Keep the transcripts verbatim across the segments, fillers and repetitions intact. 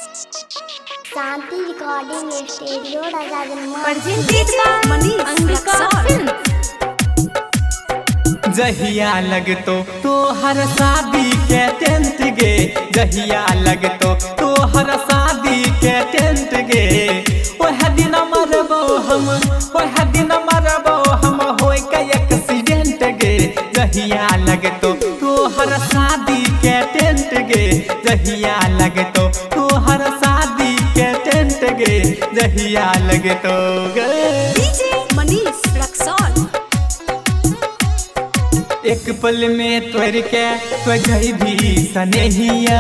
शांति recording studio जहिया लगतो तो हर शादी के टेंट गे, जहिया लगतो तो हर शादी के टेंट गे। ओह दिन मरबो हम, ओह दिन मरबो हम होय के एक्सीडेंट गे। जहिया लगतो तो हर शादी के टेंट गे, जहिया लगतो तो हर शादी के टेंट गे, जहिया लगतो गे। डीजे मनीष रक्सौल एक पल में तोड़ के तो गई भी सनेहिया,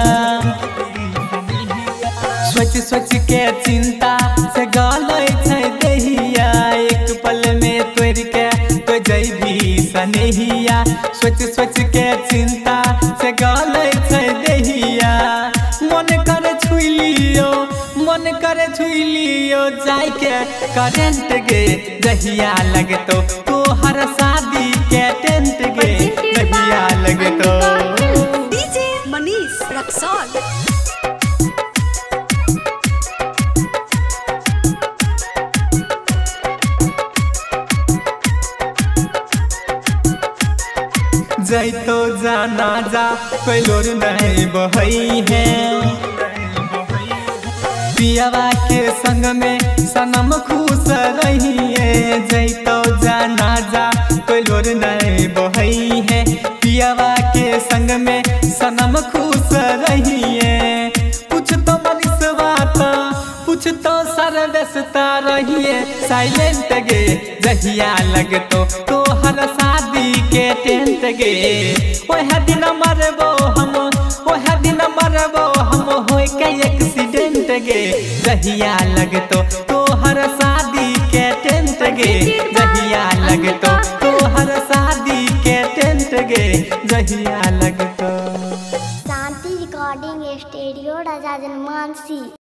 सोच सोच के चिंता से गाले छै दहिया। एक पल में तोड़ के तो गई भी सनेहिया, सोच सोच के चिंता से गाले छै दहिया। मन करे छुई लियो, मन करे छुई लियो जाय के करेंट गे। जहिया लगतो तो हर शादी के टेंट गे, जहिया लगतो। डीजे मनीष रक्सौल जैतो जाना जा कोई लोर नहीं बहई है, पियावा के संग में सनम खुश रही है। जैतो जाना जा कोई लोर नहीं बहई है, पियावा के संग में सनम खुश रही है। कुछ तो मनीषवा तो कुछ तो सर्वस्ता रही है साइलेंट गे। जहिया लगतो तो हर शादी के टेंट गे। ओह दिन मरबो हम, ओह दिन मरबो हम होय के एक्सीडेंट गे। जहिया लगतो तो हर शादी के टेंट गे, जहिया लगतो तो हर शादी के टेंट गे, जहिया लगतो। शांति रिकॉर्डिंग स्टूडियो राजा जनमानसी।